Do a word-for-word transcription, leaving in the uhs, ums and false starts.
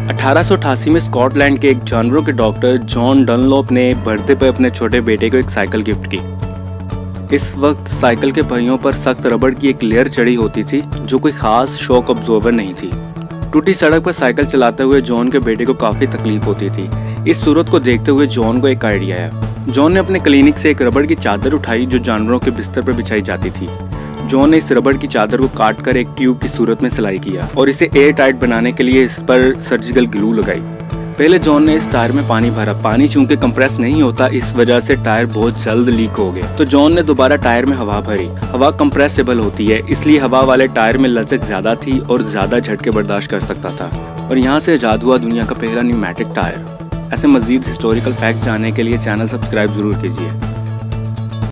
अठारह सौ अठासी में स्कॉटलैंड के एक जानवरों के डॉक्टर जॉन डनलॉप ने बर्थडे पर अपने छोटे बेटे को एक साइकिल गिफ्ट की। इस वक्त साइकिल के पहियों पर सख्त रबड़ की एक लेयर चढ़ी होती थी जो कोई खास शॉक अब्जॉर्बर नहीं थी। टूटी सड़क पर साइकिल चलाते हुए जॉन के बेटे को काफी तकलीफ होती थी। इस सूरत को देखते हुए जॉन को एक आइडिया आया। जॉन ने अपने क्लिनिक से एक रबड़ की चादर उठाई जो जानवरों के बिस्तर पर बिछाई जाती थी। जॉन ने इस रबड़ की चादर को काट कर एक ट्यूब की सूरत में सिलाई किया और इसे एयर टाइट बनाने के लिए इस पर सर्जिकल ग्लू लगाई। पहले जॉन ने इस टायर में पानी भरा। पानी चूंकि कंप्रेस नहीं होता, इस वजह से टायर बहुत जल्द लीक हो गया। तो जॉन ने दोबारा टायर में हवा भरी। हवा कंप्रेसेबल होती है, इसलिए हवा वाले टायर में लचक ज्यादा थी और ज्यादा झटके बर्दाश्त कर सकता था। और यहाँ से इजाद हुआ दुनिया का पहला न्यूमैटिक टायर। ऐसे मजीद हिस्टोरिकल फैक्ट्स जानने के लिए चैनल सब्सक्राइब जरूर कीजिए।